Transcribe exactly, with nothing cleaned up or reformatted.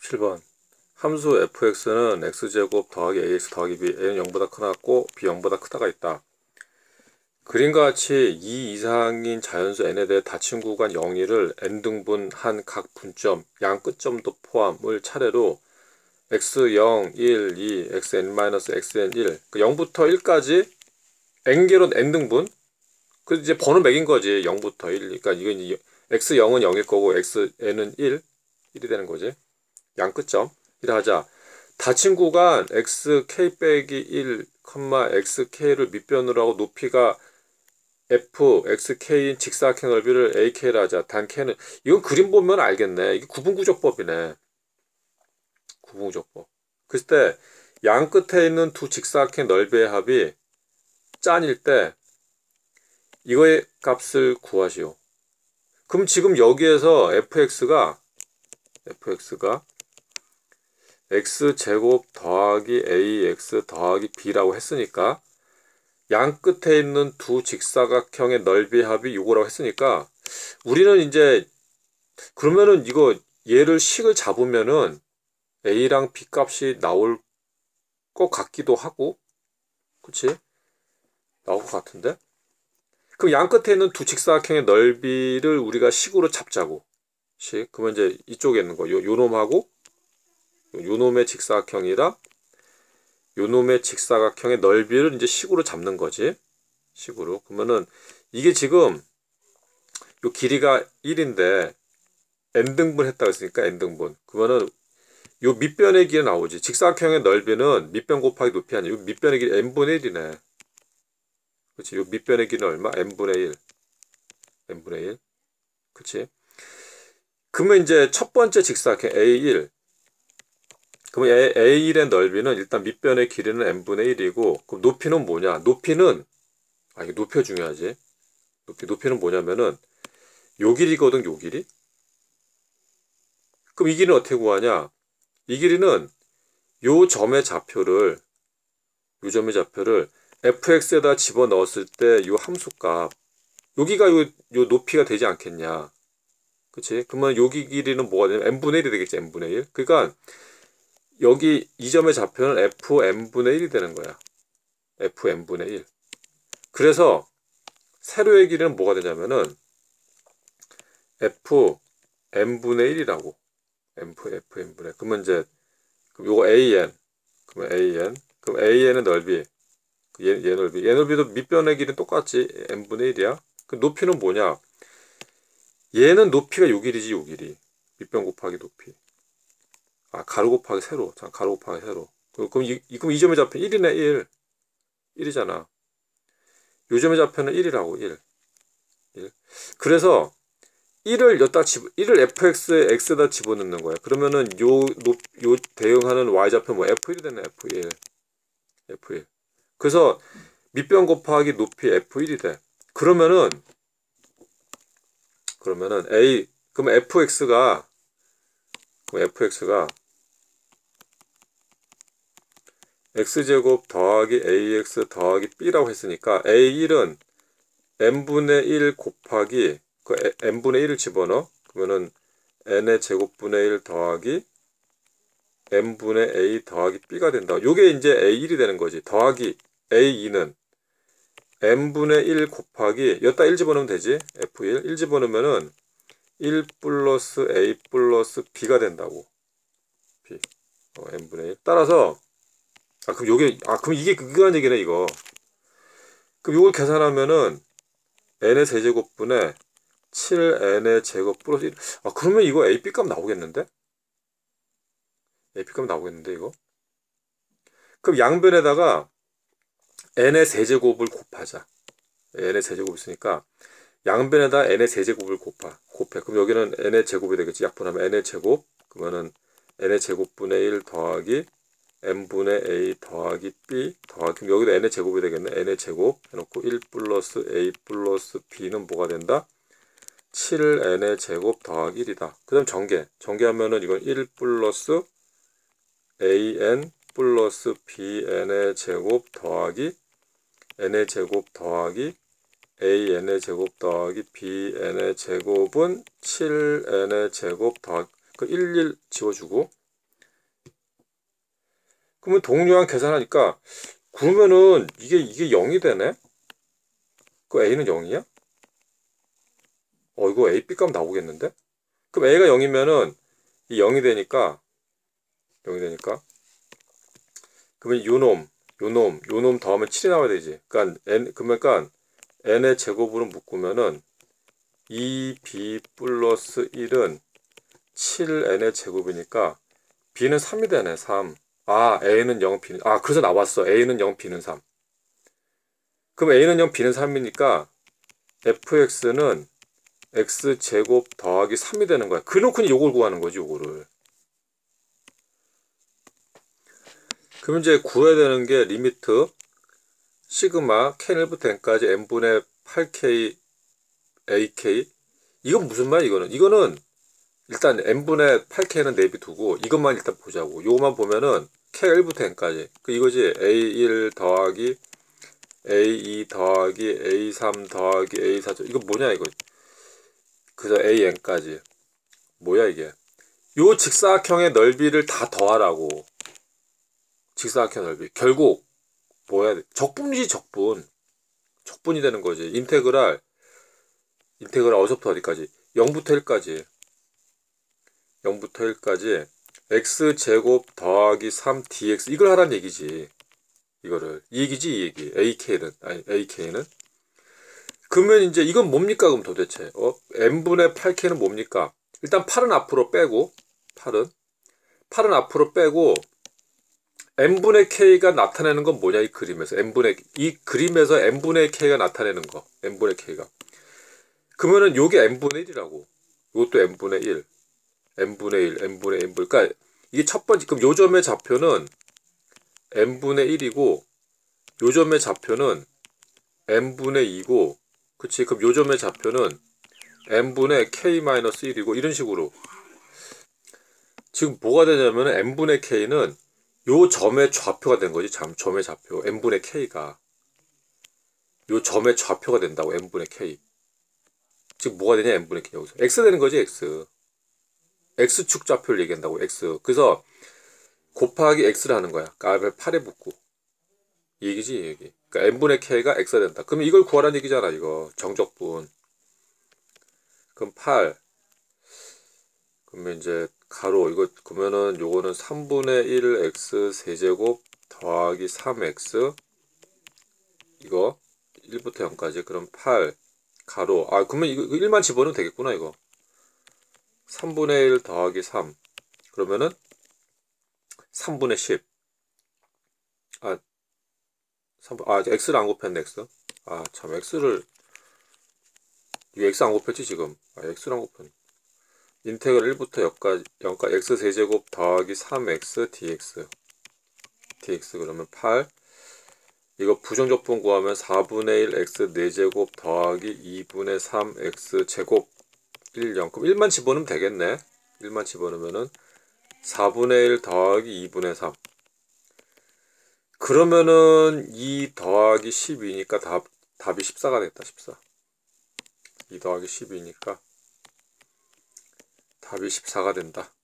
십칠 번 함수 fx는 x제곱 더하기 ax 더하기 b, a는 영보다 크고 b 영보다 크다가 있다. 그림과 같이 이 이상인 자연수 n에 대해 닫힌 구간 영이를 n등분한 각 분점, 양 끝점도 포함을 차례로 엑스 영, 일, 이, xn-xn1, 그 영부터 일까지 n개로 n등분. 그 이제 번호 매긴 거지. 영부터 일. 그러니까 이건 이제 엑스 영은 영일 거고 xn은 일, 일이 되는 거지. 양 끝점. 이라 하자. 닫힌 구간 xk 빼기 일, xk를 밑변으로 하고 높이가 f, xk인 직사각형 넓이를 ak라 하자. 단 k는 이건 그림 보면 알겠네. 이게 구분구조법이네. 구분구조법. 그랬을 때 양 끝에 있는 두 직사각형 넓이의 합이 짠일 때 이거의 값을 구하시오. 그럼 지금 여기에서 fx가 fx가 x제곱 더하기 ax 더하기 b라고 했으니까 양 끝에 있는 두 직사각형의 넓이 합이 이거라고 했으니까 우리는 이제 그러면은 이거 얘를 식을 잡으면은 a랑 b 값이 나올 것 같기도 하고, 그치? 나올 것 같은데? 그럼 양 끝에 있는 두 직사각형의 넓이를 우리가 식으로 잡자고. 식. 그러면 이제 이쪽에 있는 거, 요, 요 놈하고 요 놈의 직사각형이랑 요 놈의 직사각형의 넓이를 이제 식으로 잡는 거지. 식으로. 그러면은 이게 지금 요 길이가 일인데 n등분 했다고 했으니까 n등분. 그러면은 요 밑변의 길이 나오지. 직사각형의 넓이는 밑변 곱하기 높이 아니야. 요 밑변의 길이 n분의 일이네. 그치? 요 밑변의 길이는 얼마? n분의 일. n분의 일. 그치? 그러면 이제 첫 번째 직사각형 에이 일. 그러면 에이 일의 넓이는 일단 밑변의 길이는 n분의 일이고, 그럼 높이는 뭐냐? 높이는, 아, 이게 높이가 중요하지. 높이, 높이는 뭐냐면은, 요 길이거든, 요 길이. 그럼 이 길이는 어떻게 구하냐? 이 길이는 요 점의 좌표를, 요 점의 좌표를 fx에다 집어 넣었을 때 요 함수값, 여기가 요, 요 높이가 되지 않겠냐. 그치? 그러면 여기 길이는 뭐가 되냐면 n분의 일이 되겠지, n분의 일. 그러니까, 여기 이 점의 좌표는 fn분의 일이 되는 거야. fn분의 일. 그래서 세로의 길이는 뭐가 되냐면은 fn분의 일이라고. f, fn분의. 그러면 이제 그럼 요거 an. 그러면 an. 그럼 an의 넓이. 얘, 얘 넓이. 얘 넓이도 밑변의 길이는 똑같지. n분의 일이야. 그 높이는 뭐냐? 얘는 높이가 요 길이지, 요 길이. 밑변 곱하기 높이. 아, 가로 곱하기 세로. 자, 가로 곱하기 세로. 그럼 이, 그럼 이 점의 좌표 일이네, 일. 일이잖아. 요 점의 좌표는 일이라고, 일. 일. 그래서 일을 여기다 집, 일을 fx에 x에다 집어넣는 거야. 그러면은 요, 높, 요 대응하는 y좌표 뭐 에프 일이 되네, 에프 일. 에프 일. 그래서 밑변 곱하기 높이 에프 일이 돼. 그러면은, 그러면은 a, 그럼 fx가, 그럼 fx가 x제곱 더하기 ax 더하기 b라고 했으니까 에이 일은 n분의 일 곱하기 그 n분의 일을 집어넣어. 그러면은 n의 제곱분의 일 더하기 n분의 a 더하기 b가 된다. 요게 이제 에이 일이 되는 거지. 더하기 에이 이는 n분의 일 곱하기 여기다 일 집어넣으면 되지. 에프 일. 일 집어넣으면은 일 플러스 a 플러스 b가 된다고. b. 어, n분의 일. 따라서 아 그럼 요게 아 그럼 이게 그거한 얘기네 이거. 그럼 요걸 계산하면은 n의 세제곱분에 칠 엔의 제곱 플러스 일. 아 그러면 이거 에이 비 값 나오겠는데? 에이 비 값 나오겠는데 이거? 그럼 양변에다가 n의 세제곱을 곱하자. n의 세제곱 있으니까 양변에다 n의 세제곱을 곱하. 곱해. 그럼 여기는 n의 제곱이 되겠지. 약분하면 n의 제곱. 그러면은 n의 제곱분의 일 더하기 n분의 a 더하기 b 더하기 그럼 여기도 n의 제곱이 되겠네. n의 제곱 해놓고 일 플러스 a 플러스 b는 뭐가 된다? 칠 엔의 제곱 더하기 일이다. 그 다음 전개. 전개하면은 이건 일 플러스 an 플러스 bn의 제곱 더하기 n의 제곱 더하기 an의 제곱 더하기 bn의 제곱은 칠 엔의 제곱 더하기 그 일, 일 지워주고 그러면 동류항 계산하니까 그러면은 이게 이게 영이 되네? 그 A는 영이야? 어 이거 A, B 값 나오겠는데? 그럼 A가 영이면은 이 영이 되니까 영이 되니까 그러면 요놈 요놈 요놈 더하면 칠이 나와야 되지. 그러니까 n 그러니까 n의 제곱으로 묶으면은 이 비 플러스 일은 칠 엔의 제곱이니까 b는 삼이 되네. 삼. 아 a는 영, b는 아 그래서 나왔어. a는 영, b는 삼. 그럼 a는 영, b는 삼이니까 fx는 x제곱 더하기 삼이 되는 거야. 그놓고 요걸 구하는 거지, 요거를. 그럼 이제 구해야 되는 게 리미트 시그마 k는 일부터 n까지 n분의 팔 케이 ak. 이건 무슨 말이야, 이거는? 이거는 일단 n분의 팔 케이는 내비두고 이것만 일단 보자고. 요것만 보면은 k가 일부터 n까지. 그 이거지. 에이 일 더하기 에이 이 더하기 에이 삼 더하기 에이 사. 이거 뭐냐, 이거. 그래서 에이 엔까지. 뭐야, 이게. 요 직사각형의 넓이를 다 더하라고. 직사각형 넓이. 결국 뭐야 돼? 적분이지, 적분. 적분이 되는 거지. 인테그랄 인테그랄 어디서부터 어디까지? 영부터 일까지. 영부터 일까지 x제곱 더하기 삼 디엑스. 이걸 하란 얘기지. 이거를. 이 얘기지, 이 얘기. 에이케이는. 아니, 에이케이는. 그러면 이제 이건 뭡니까, 그럼 도대체? 어? n분의 팔 케이는 뭡니까? 일단 팔은 앞으로 빼고, 팔은. 팔은 앞으로 빼고, n분의 k가 나타내는 건 뭐냐, 이 그림에서. n분의, 이 그림에서 n분의 k가 나타내는 거. n분의 k가. 그러면은 요게 n분의 일이라고. 요것도 n분의 일. n분의 일, n분의 n분. 그러니까 이게 첫 번째, 그럼 요 점의 좌표는 n분의 일이고, 요 점의 좌표는 n분의 이고, 그치? 그럼 요 점의 좌표는 n분의 k-일이고, 이런 식으로. 지금 뭐가 되냐면 n분의 k는 요 점의 좌표가 된 거지. 점, 점의 좌표. n분의 k가. 요 점의 좌표가 된다고. n분의 k. 지금 뭐가 되냐, n분의 k. 여기서. x 되는 거지, x. x축 좌표를 얘기한다고, x. 그래서 곱하기 x를 하는 거야. 그러니까 팔에 붙고. 이 얘기지, 이 얘기. 그러니까 n분의 k가 x가 된다. 그럼 이걸 구하라는 얘기잖아, 이거. 정적분. 그럼 팔. 그러면 이제 가로. 이거 그러면은 요거는 삼분의 일 x 세제곱 더하기 삼 엑스. 이거 일부터 영까지. 그럼 팔 가로. 아 그러면 이거 일만 집어넣으면 되겠구나, 이거. 삼분의 일 더하기 삼. 그러면은 삼분의 십. 아, 삼, 아, x를 안 곱했네, x. 아, 참, x를, 이거 x 안 곱했지, 지금. 아, x를 안 곱했네. 인테그랄 일부터 영까지, 영까지 x 세제곱 더하기 삼 엑스 dx. dx 그러면 팔. 이거 부정적분 구하면 사분의 일 x 네 제곱 더하기 이분의 삼 x 제곱 일, 영. 그럼 일만 집어넣으면 되겠네. 일만 집어넣으면은 사분의 일 더하기 이분의 삼. 그러면은 이 더하기 십이니까 답, 답이 십사가 됐다. 십사. 이 더하기 십이니까 답이 십사가 된다.